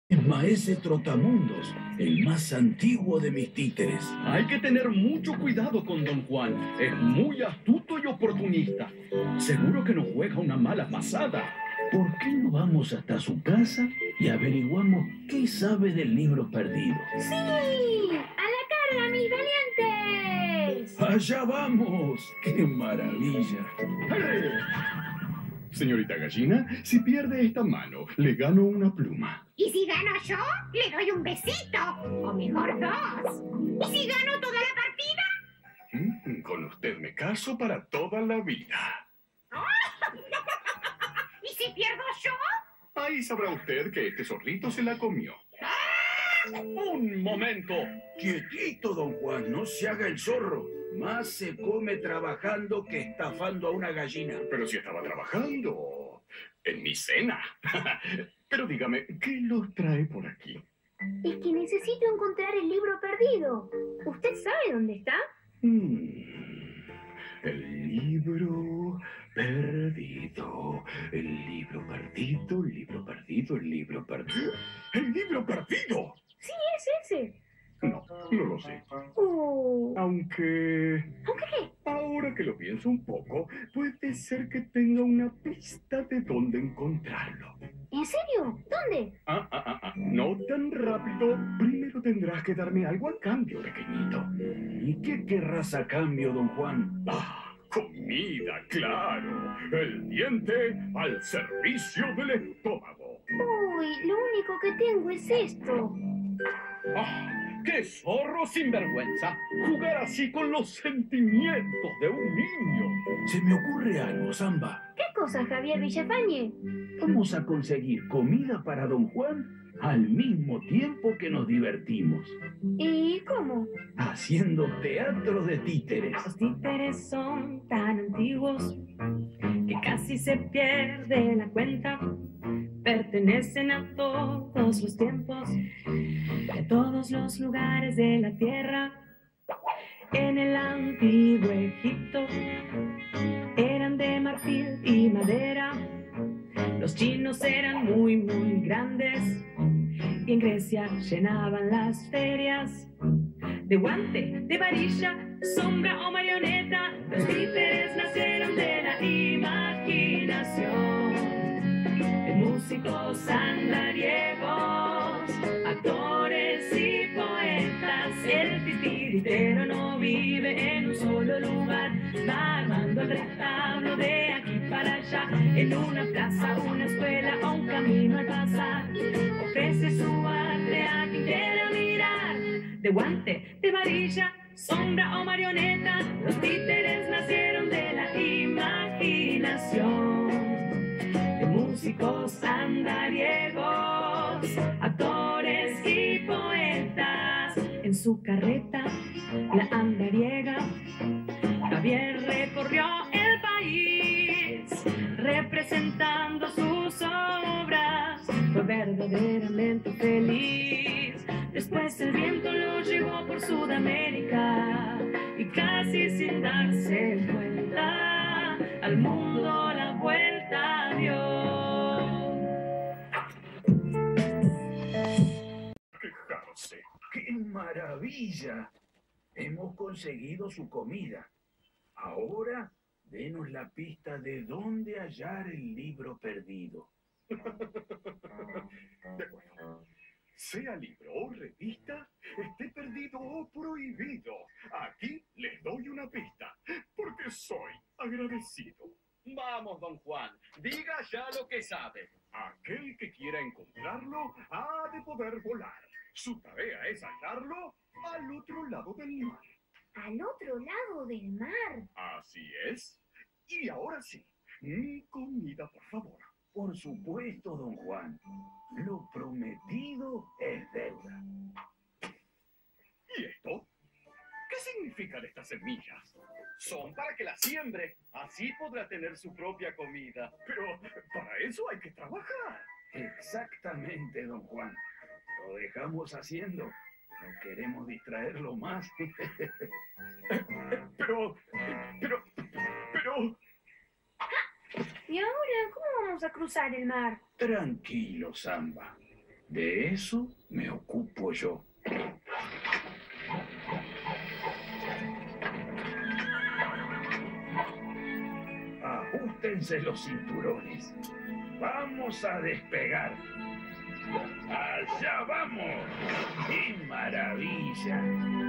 Maese Trotamundos, el más antiguo de mis títeres. Hay que tener mucho cuidado con Don Juan. Es muy astuto y oportunista. Seguro que nos juega una mala pasada. ¿Por qué no vamos hasta su casa y averiguamos qué sabe del libro perdido? ¡Sí! ¡A la carga, mis valientes! ¡Allá vamos! ¡Qué maravilla! ¡Hey! Señorita Gallina, si pierde esta mano, le gano una pluma. ¿Y si gano yo? Le doy un besito. O mejor dos. ¿Y si gano toda la partida? Con usted me caso para toda la vida. ¿Y si pierdo yo? Ahí sabrá usted que este zorrito se la comió. ¡Un momento! Quietito, don Juan, no se haga el zorro. Más se come trabajando que estafando a una gallina. Pero si estaba trabajando en mi cena. Pero dígame, ¿qué los trae por aquí? Es que necesito encontrar el libro perdido. ¿Usted sabe dónde está? El libro perdido. El libro perdido, el libro perdido, el libro perdido. ¡El libro perdido! Sí, es ese. No, no lo sé. Aunque... ¿Aunque qué? Ahora que lo pienso un poco, puede ser que tenga una pista de dónde encontrarlo. ¿En serio? ¿Dónde? No tan rápido. Primero tendrás que darme algo a cambio, pequeñito. ¿Y qué querrás a cambio, don Juan? Comida, claro. El diente al servicio del estómago. Uy, lo único que tengo es esto. ¡Qué zorro sinvergüenza! Jugar así con los sentimientos de un niño. Se me ocurre algo, Samba. ¿Qué cosa, Javier Villafañe? Vamos a conseguir comida para don Juan al mismo tiempo que nos divertimos. ¿Y cómo? Haciendo teatro de títeres. Los títeres son tan antiguos que casi se pierde la cuenta. Pertenecen a todos los tiempos, de todos los lugares de la tierra. En el antiguo Egipto eran de marfil y madera. Los chinos eran muy, muy grandes y en Grecia llenaban las ferias. De guante, de varilla, sombra o marioneta, los títeres nacieron de la imaginación. De músicos andariegos, actores y poetas, el titiritero no vive en un solo lugar, va armando el retablo de aquí para allá, en una plaza, una escuela o un camino al pasar, ofrece su arte a quien quiera mirar. De guante, de varilla, sombra o marioneta, los títeres nacieron de la imaginación. De músicos andariegos, actores y poetas, en su carreta, la andariega, Javier recorrió el país, representando sus obras, fue verdaderamente feliz. Después el viento lo llevó por Sudamérica y casi sin darse cuenta, al mundo la vuelta dio. Quejarse. ¡Qué maravilla! Hemos conseguido su comida. Ahora, denos la pista de dónde hallar el libro perdido. De acuerdo. Sea libro o revista, esté perdido o prohibido. Aquí les doy una pista, porque soy agradecido. Vamos, don Juan, diga ya lo que sabe. Aquel que quiera encontrarlo ha de poder volar. Su tarea es hallarlo al otro lado del mar. ¿Al otro lado del mar? Así es. Y ahora sí, mi comida, por favor. Por supuesto, don Juan. Lo prometido es deuda. ¿Y esto? ¿Qué significan estas semillas? Son para que la siembre, así podrá tener su propia comida. Pero para eso hay que trabajar. Exactamente, don Juan. Lo dejamos haciendo. No queremos distraerlo más. Pero... ¿Y ahora cómo vamos a cruzar el mar? Tranquilo, Samba. De eso me ocupo yo. Ajustense los cinturones. Vamos a despegar. ¡Allá vamos! ¡Qué maravilla!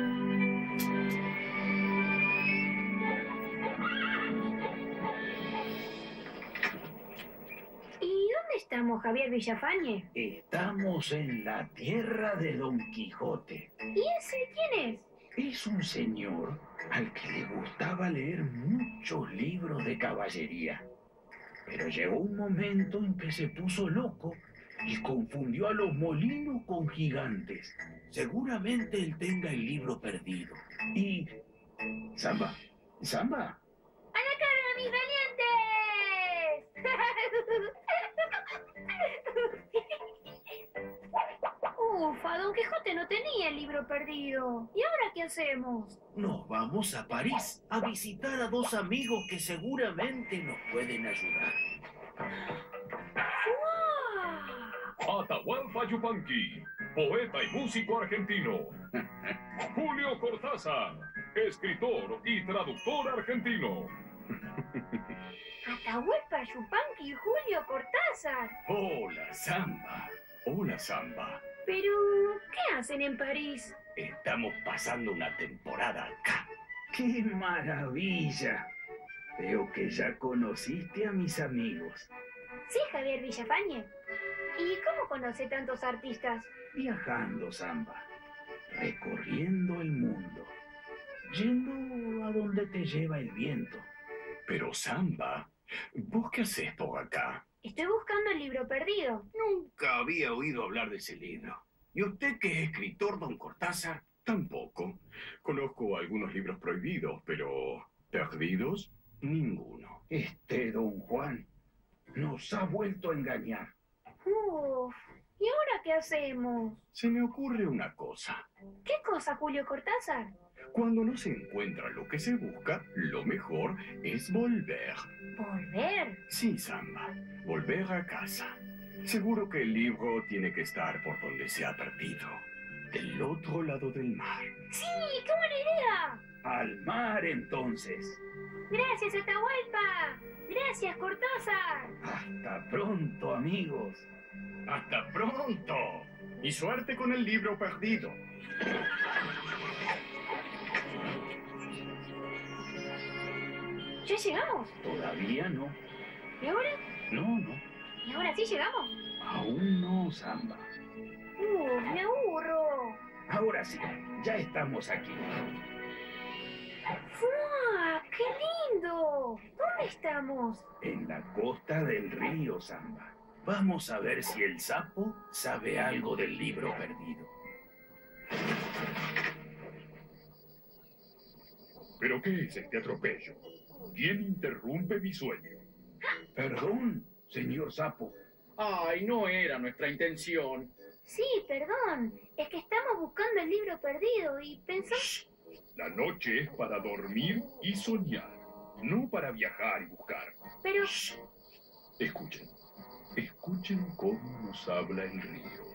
¿Y dónde estamos, Javier Villafañe? Estamos en la tierra de Don Quijote. ¿Y ese quién es? Es un señor al que le gustaba leer muchos libros de caballería. Pero llegó un momento en que se puso loco y confundió a los molinos con gigantes. Seguramente él tenga el libro perdido. Y... Samba, Samba. ¡A la carga, mis valientes! Ufa, Don Quijote no tenía el libro perdido. ¿Y ahora qué hacemos? Nos vamos a París a visitar a dos amigos que seguramente nos pueden ayudar. ¡Wow! Atahualpa Yupanqui, poeta y músico argentino. Julio Cortázar, escritor y traductor argentino. Atahualpa Yupanqui y Julio Cortázar. Hola, Samba. Hola, Samba. Pero, ¿qué hacen en París? Estamos pasando una temporada acá. ¡Qué maravilla! Veo que ya conociste a mis amigos. Sí, Javier Villafañe. ¿Y cómo conoce tantos artistas? Viajando, Samba. Recorriendo el mundo. Yendo a donde te lleva el viento. Pero, Samba, ¿vos qué haces por acá? Estoy buscando el libro perdido. Nunca había oído hablar de ese libro. ¿Y usted que es escritor, don Cortázar? Tampoco. Conozco algunos libros prohibidos, pero perdidos, ninguno. Este don Juan nos ha vuelto a engañar. Uf, ¿y ahora qué hacemos? Se me ocurre una cosa. ¿Qué cosa, Julio Cortázar? Cuando no se encuentra lo que se busca, lo mejor es volver. ¿Volver? Sí, Samba, volver a casa. Seguro que el libro tiene que estar por donde se ha perdido. Del otro lado del mar. ¡Sí! ¡Qué buena idea! Al mar, entonces. ¡Gracias, Atahualpa! ¡Gracias, Cortázar! Hasta pronto, amigos. ¡Hasta pronto! Y suerte con el libro perdido. ¿Ya llegamos? Todavía no. ¿Y ahora? No, no. ¿Y ahora sí llegamos? Aún no, Samba. Me aburro. Ahora sí, ya estamos aquí. ¡Fua! ¡Qué lindo! ¿Dónde estamos? En la costa del río, Samba. Vamos a ver si el sapo sabe algo del libro perdido. ¿Pero qué es este atropello? ¿Quién interrumpe mi sueño? Perdón, señor sapo. Ay, no era nuestra intención. Sí, perdón. Es que estamos buscando el libro perdido y pensamos... La noche es para dormir y soñar, no para viajar y buscar. Pero... Escuchen, escuchen cómo nos habla el río.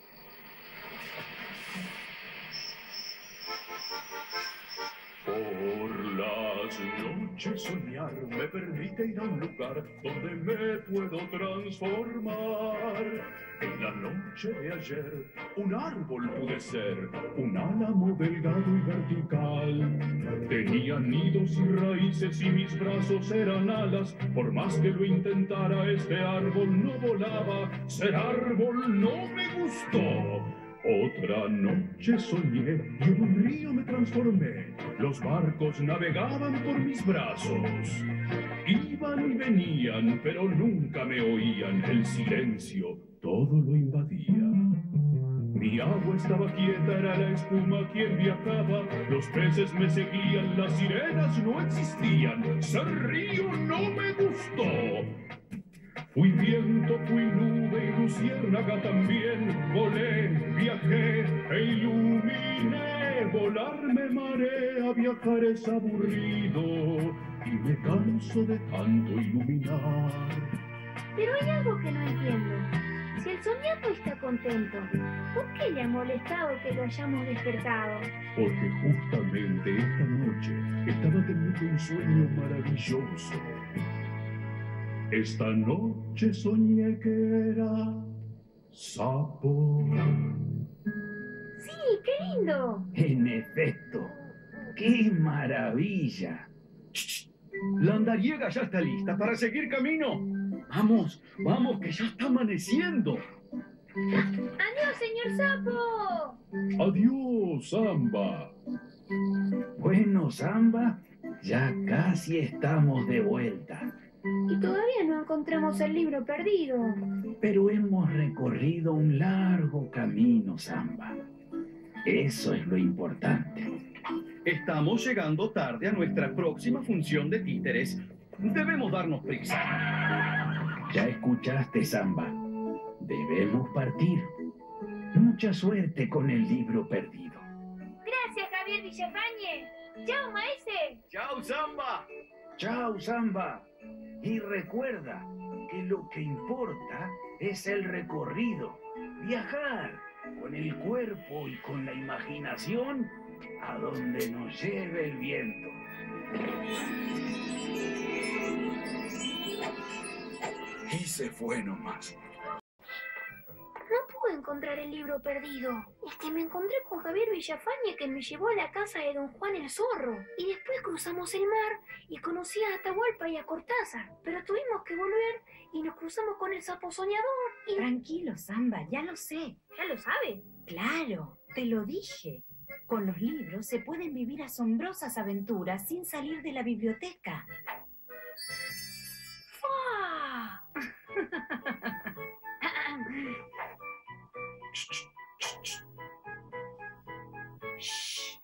Por las noches soñar me permite ir a un lugar donde me puedo transformar. En la noche de ayer un árbol pude ser, un álamo delgado y vertical. Tenía nidos y raíces y mis brazos eran alas. Por más que lo intentara, este árbol no volaba. Ser árbol no me gustó. Otra noche soñé y en un río me transformé. Los barcos navegaban por mis brazos. Iban y venían, pero nunca me oían. El silencio todo lo invadía. Mi agua estaba quieta, era la espuma quien viajaba. Los peces me seguían, las sirenas no existían. Ser río no me gustó. Fui viento, fui nube y luciérnaga también. Volé, viajé e iluminé. Volar me marea, viajar es aburrido y me canso de tanto iluminar. Pero hay algo que no entiendo. Si el soñado está contento. ¿Por qué le ha molestado que lo hayamos despertado? Porque justamente esta noche estaba teniendo un sueño maravilloso. Esta noche soñé que era sapo. Sí, qué lindo. En efecto, ¡qué maravilla! La andariega ya está lista para seguir camino. Vamos, vamos, que ya está amaneciendo. ¡Adiós, señor sapo! Adiós, Samba. Bueno, Samba, ya casi estamos de vuelta. Y todavía no encontramos el libro perdido. Pero hemos recorrido un largo camino, Samba. Eso es lo importante. Estamos llegando tarde a nuestra próxima función de títeres. Debemos darnos prisa. Ya escuchaste, Samba. Debemos partir. Mucha suerte con el libro perdido. Gracias, Javier Villafañe. ¡Chao, maese! ¡Chao, Samba! Chao, Samba. Y recuerda que lo que importa es el recorrido. Viajar con el cuerpo y con la imaginación a donde nos lleve el viento. Y se fue nomás. No pude encontrar el libro perdido. Es que me encontré con Javier Villafañe, que me llevó a la casa de don Juan el Zorro. Y después cruzamos el mar y conocí a Atahualpa y a Cortázar. Pero tuvimos que volver y nos cruzamos con el sapo soñador y... Tranquilo, Samba, ya lo sé. ¿Ya lo sabe? Claro, te lo dije. Con los libros se pueden vivir asombrosas aventuras sin salir de la biblioteca. ¡Fua! Shh.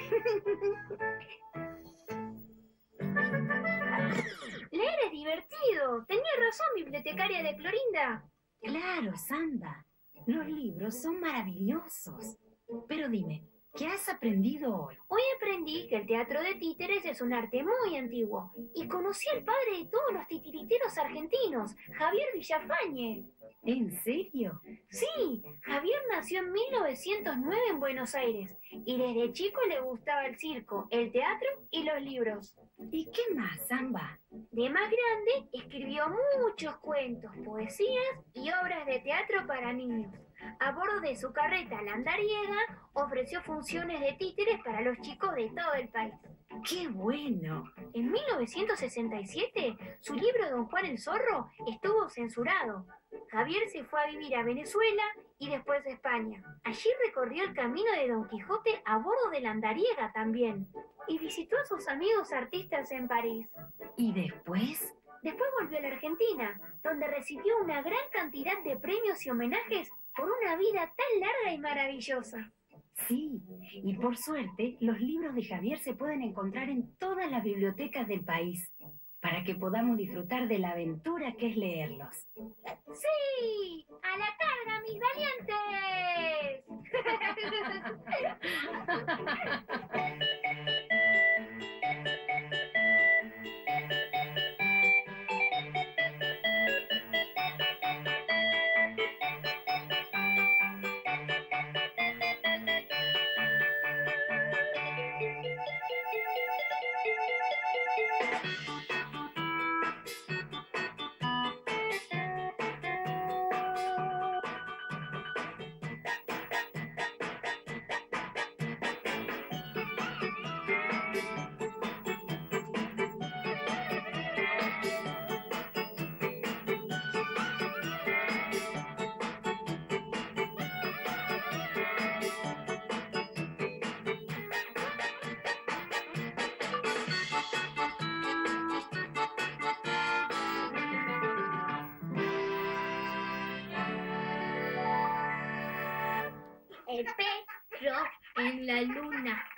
Leer es divertido. Tenía razón, bibliotecaria de Clorinda. Claro, Samba. Los libros son maravillosos. Pero dime, ¿qué has aprendido hoy? Hoy aprendí que el teatro de títeres es un arte muy antiguo y conocí al padre de todos los titiriteros argentinos, Javier Villafañe. ¿En serio? Sí, Javier nació en 1909 en Buenos Aires y desde chico le gustaba el circo, el teatro y los libros. ¿Y qué más, Samba? De más grande, escribió muchos cuentos, poesías y obras de teatro para niños. A bordo de su carreta La Andariega, ofreció funciones de títeres para los chicos de todo el país. ¡Qué bueno! En 1967, su libro Don Juan el Zorro estuvo censurado. Javier se fue a vivir a Venezuela y después a España. Allí recorrió el camino de Don Quijote a bordo de La Andariega también. Y visitó a sus amigos artistas en París. ¿Y después? Después volvió a la Argentina, donde recibió una gran cantidad de premios y homenajes por una vida tan larga y maravillosa. Sí, y por suerte, los libros de Javier se pueden encontrar en todas las bibliotecas del país, para que podamos disfrutar de la aventura que es leerlos. ¡Sí! ¡A la carga, mis valientes! El perro en la luna.